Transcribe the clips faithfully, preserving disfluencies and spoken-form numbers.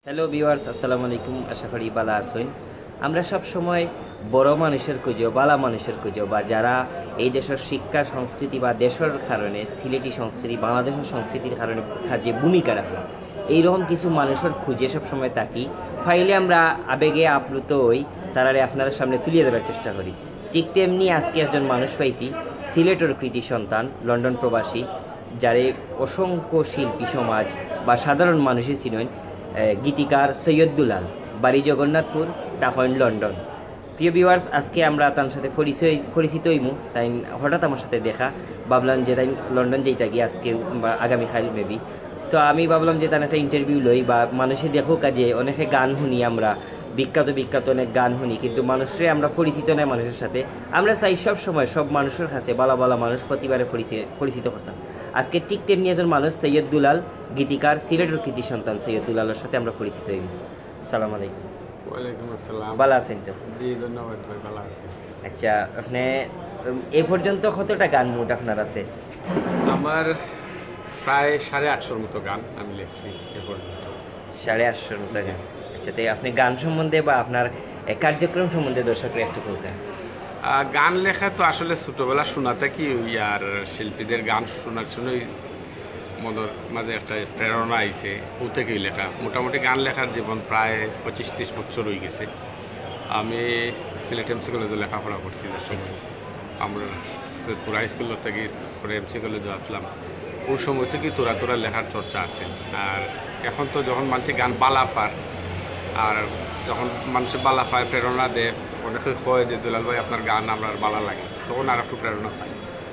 Hello viewers, আসসালামু আলাইকুম। আশা করি বালা আছেন। আমরা সব সময় বড় মানুষের খুঁজো, বালা মানুষের খুঁজো, বা যারা এই দেশের শিক্ষা সংস্কৃতি বা দেশের কারণে সিলেটি সংস্কৃতি বাংলাদেশের সংস্কৃতির কারণে যে ভূমিকা রাখে এইরকম কিছু মানুষের খুঁজে সব সময় থাকি। ফাইলে আমরা আবেগে আপ্লুত হই, তারারে আপনার সামনে তুলিয়ে দেওয়ার চেষ্টা করি। ঠিক তেমনি আজকে একজন মানুষ পাইছি, সিলেটের কৃতি সন্তান, লন্ডন প্রবাসী, যারে অসংখ্য শিল্পী সমাজ বা সাধারণ মানুষই চিনেন, গীতিকার সৈয়দ দুলাল, বাড়ি জগন্নাথপুর, টাহন, লন্ডন। প্রিয় ভিউয়ার্স, আজকে আমরা তার সাথে পরিচয় পরিচিত হইমু। তাই হঠাৎ আমার সাথে দেখা, ভাবলাম যে তাই লন্ডন যেইটা গিয়ে আজকে বা আগামীকাল মেবি। তো আমি ভাবলাম যে তার একটা ইন্টারভিউ লই, বা মানুষে দেখো কাজে অনেকে গান শুনি, আমরা বিখ্যাত বিখ্যাত অনেক গান শুনি, কিন্তু মানুষরে আমরা পরিচিত নয় মানুষের সাথে। আমরা চাই সব সময় সব মানুষের কাছে বালা বালা মানুষ প্রতিবারে পরিচিত করতাম। আজকে ঠিক তেমনি একজন মানুষ, সৈয়দ দুলাল, গীতিকার, সিলেটের কৃতি সন্তান সৈয়দ দুলালের সাথে আমরা পরিচিত হইব। সালাম আলাইকুম। ওয়ালাইকুম আসসালাম। ভালো আছেন তো? জি ধন্যবাদ ভাই, ভালো আছি। আচ্ছা, আপনি এই পর্যন্ত কতটা গান মুড আপনার আছে? আমার প্রায় সাড়ে আটশোর মতো গান আমি লিখছি এ পর্যন্ত। সাড়ে আটশোর মতো গান। আচ্ছা, তাই আপনি গান সম্বন্ধে বা আপনার কার্যক্রম সম্বন্ধে দর্শকরা একটু বলতেন। গান লেখা তো আসলে ছোটোবেলা শোনাতে কি ওই আর শিল্পীদের গান শোনার জন্যই মনের মাঝে একটা প্রেরণা আইছে, ও থেকেই লেখা। মোটামুটি গান লেখার জীবন প্রায় পঁচিশ ত্রিশ বছর হয়ে গেছে। আমি সিলেট এমসি কলেজে লেখাপড়া করছি যে সময়, আমরা সৈয়দপুর হাই স্কুল থেকে পরে এমসি কলেজে আসলাম। ওই সময় থেকেই তোরা তোরা লেখার চর্চা আছে। আর এখন তো যখন মানুষের গান বালা পার, আর যখন মানুষের বালা পায়, প্রেরণা দেয়, অনেকে কয় যে দুলাল ভাই আপনার গান আমরা বালা লাগে, তখন আর একটু প্রেরণা পাই।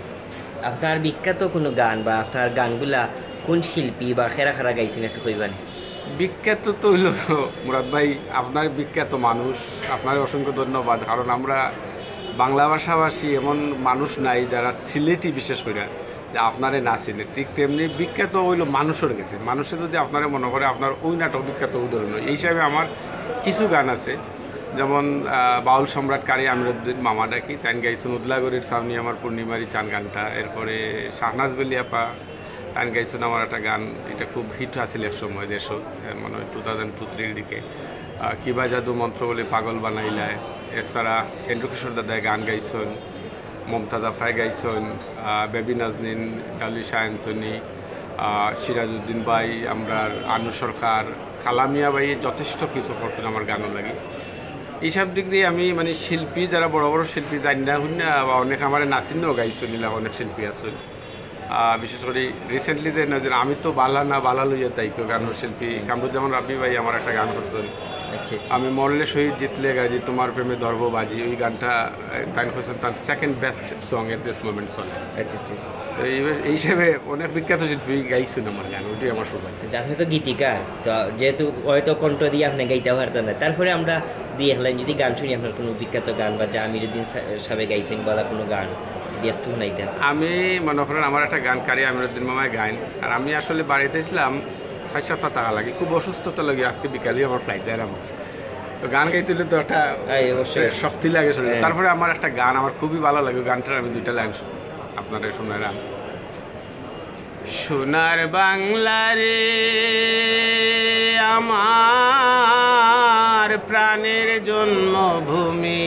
আপনার বিখ্যাত কোনো গান বা আপনার গানগুলা কোন শিল্পী বা খেরা খেরা গাইছেন একটু কইবেন? বিখ্যাত তো হইল মুরাদ ভাই, আপনার বিখ্যাত মানুষ, আপনার অসংখ্য ধন্যবাদ। কারণ আমরা বাংলা ভাষাভাষী এমন মানুষ নাই যারা সিলেটি বিশেষ করে যে আপনারে না চিনে। ঠিক তেমনি বিখ্যাত হইল মানুষের গেছে। মানুষের যদি আপনারা মনে করে আপনার ওই নাটক বিখ্যাত উদাহরণ, এই হিসাবে আমার কিছু গান আছে, যেমন বাউল সম্রাট কারি আমিরুদ্দিন মামা ডাকি, তাই গাইছেন উদলাগড়ির সামনি আমার পূর্ণিমারি চান গানটা। এরপরে শাহনাজ বেলিয়াপা তাই গাইছেন আমার একটা গান, এটা খুব হিট আসছিল এক সময় দেশত, মানে টু থাউজেন্ড টু থ্রির দিকে, কিবা জাদু মন্ত্র বলে পাগল বানাইলায়। এছাড়া এন্ড্রু কিশোর দাদায় গান গাইছেন, মমতাজ আফায় গাইছেন, বেবি নাজনীন, ডালি শাহ অ্যান্থনি, সিরাজউদ্দিন ভাই, আমরা আনু সরকার, কালামিয়া ভাই যথেষ্ট কিছু করছেন আমার গানও লাগে। এইসব দিক দিয়ে আমি মানে শিল্পী যারা বড় বড় শিল্পী জানি না শুনি না, বা অনেক আমার নাচিনও গাইছেন, নিলাম অনেক শিল্পী আছেন। বিশেষ করে রিসেন্টলি যে নজর আমি তো বালা না বালা লইয়া তাই কেউ গানের শিল্পী কামরুজ্জামান রাব্বি ভাই আমার একটা গান করছেন, আমি মরলে শহীদ জিতলে গাজি তোমার প্রেমে ধর্ব বাজি। ওই গানটা গান করছেন তার second best song at this moment song. আচ্ছা আচ্ছা। তো এই হিসেবে অনেক বিখ্যাত শিল্পী গাইছেন আমার গান, ওইটাই আমার সৌভাগ্য। আপনি তো গীতিকার, তো যেহেতু হয়তো কণ্ঠ দিয়ে আপনি গাইতে পারতেন না, তারপরে আমরা দিয়ে হলেন যদি গান শুনি আপনার কোনো বিখ্যাত গান বা যা আমিরুদ্দিন সাহেব গাইছেন বলা কোনো গান দিয়ে একটু শুনাইতেন। আমি মনে করেন আমার একটা গান কারি আমিরুদ্দিন মামায় গাইন, আর আমি আসলে বাড়িতে ছিলাম সাত সাতটা টাকা লাগে, খুব অসুস্থতা লাগে, আজকে বিকালে আমার ফ্লাইট যায় আমার, তো গান গাইতে হলে তো একটা শক্তি লাগে শরীরে। তারপরে আমার একটা গান আমার খুবই ভালো লাগে, গানটার আমি দুইটা লাইন আপনারা শোনালাম। সোনার বাংলা রে আমার প্রাণের জন্মভূমি,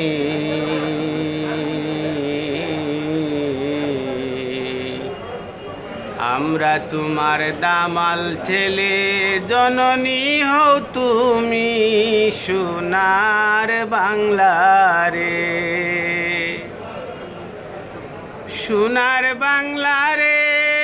আমরা তোমার দামাল ছেলে, জননী হও তুমি সোনার বাংলা রে, সোনার বাংলা রে।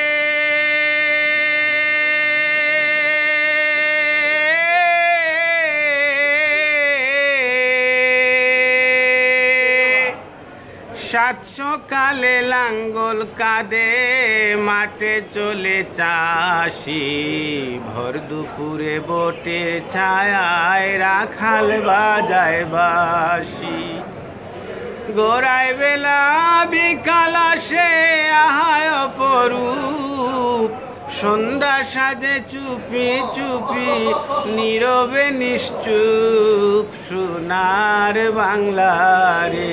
সাত সকালে লাঙ্গল কাঁদে মাঠে চলে চাষি, ভর দুপুরে বটে ছায়ায় রাখাল বাজায় বাঁশি, গোড়ায় বেলা বিকাল আসে আহায় অপরূপ, সন্ধ্যা সাজে চুপি চুপি নীরবে নিশ্চুপ সোনার বাংলা রে।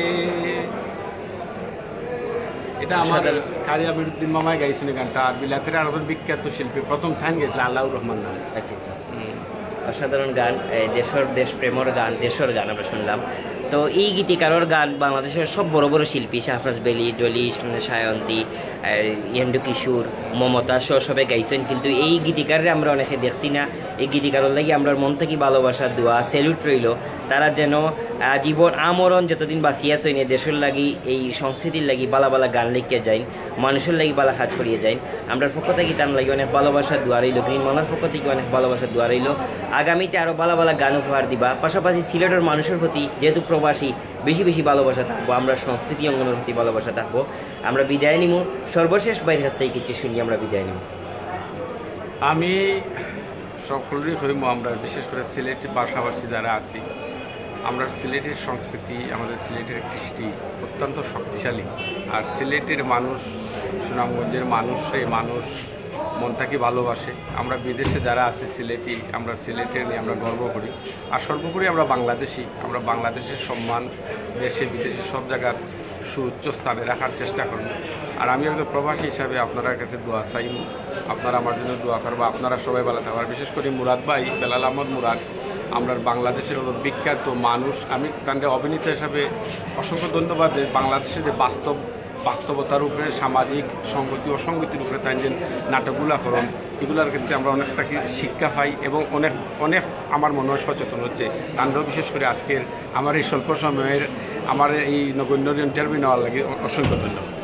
এটা আমাদের কারি আমিরুদ্দিন মামায় গাইছেন গানটা, আর বিলাতের আরো বিখ্যাত শিল্পী প্রথম থান গেছিল আল্লাহর রহমান নাম। আচ্ছা আচ্ছা। অসাধারণ গান, দেশের দেশপ্রেমর গান, দেশের গান আমরা শুনলাম। তো এই গীতিকারর গান বাংলাদেশের সব বড় বড় শিল্পী শাহনাজ বেলি, ডলি, সায়ন্তী, ইয়েন্ডু কিশোর, মমতা সহ সবাই গাইছেন, কিন্তু এই গীতিকারে আমরা অনেকে দেখছি না। এই গীতিকারের লাগি আমরা মন থেকে ভালোবাসা দোয়া স্যালুট রইল। তারা যেন জীবন আমরণ যতদিন বাঁচিয়া সইন দেশের লাগি এই সংস্কৃতির লাগি বালা বালা গান লিখে যাইন, মানুষের লাগি বালা কাজ করিয়ে যাইন। আমরা পক্ষ থেকে তার লাগি অনেক ভালোবাসা দোয়া রইল, গ্রিন মনের পক্ষ থেকে অনেক ভালোবাসা দোয়া রইল। আগামীতে আরও বালা বালা গান উপহার দিবা। পাশাপাশি সিলেটের মানুষের প্রতি যেহেতু প্রবাসী বেশি বেশি ভালোবাসা থাকবো, আমরা সংস্কৃতি অঙ্গনের প্রতি ভালোবাসা থাকবো। আমরা বিদায় নিব, সর্বশেষ বাইরের কাছ থেকে কিছু শুনি আমরা বিদায় নিব। আমি সকলেরই হইম, আমরা বিশেষ করে সিলেটি ভাষাভাষী যারা আছি, আমরা সিলেটের সংস্কৃতি, আমাদের সিলেটের কৃষ্টি অত্যন্ত শক্তিশালী। আর সিলেটের মানুষ, সুনামগঞ্জের মানুষ, সেই মানুষ মন থেকে ভালোবাসে। আমরা বিদেশে যারা আছি সিলেটি, আমরা সিলেটের নিয়ে আমরা গর্ব করি। আর সর্বোপরি আমরা বাংলাদেশি, আমরা বাংলাদেশের সম্মান দেশে বিদেশে সব জায়গার সুউচ্চ স্থানে রাখার চেষ্টা করি। আর আমি একজন প্রবাসী হিসাবে আপনার কাছে দোয়া চাই, আপনারা আমার জন্য দোয়া করবো, আপনারা সবাই ভালো থাকবেন। বিশেষ করে মুরাদ ভাই, বেলাল আহমদ মুরাদ, আমরা বাংলাদেশের বিখ্যাত মানুষ। আমি তাদের অভিনেতা হিসাবে অসংখ্য ধন্যবাদ। বাংলাদেশের যে বাস্তব বাস্তবতার উপরে, সামাজিক সংগতি অসঙ্গতির উপরে তাই যে নাটকগুলো করেন, এগুলোর ক্ষেত্রে আমরা অনেকটা শিক্ষা পাই এবং অনেক অনেক আমার মনে হয় সচেতন হচ্ছে। তান্ডব বিশেষ করে আজকের আমার এই স্বল্প সময়ের আমার এই নগণ্য ইন্টারভিউ নেওয়ার লাগে অসংখ্য ধন্যবাদ।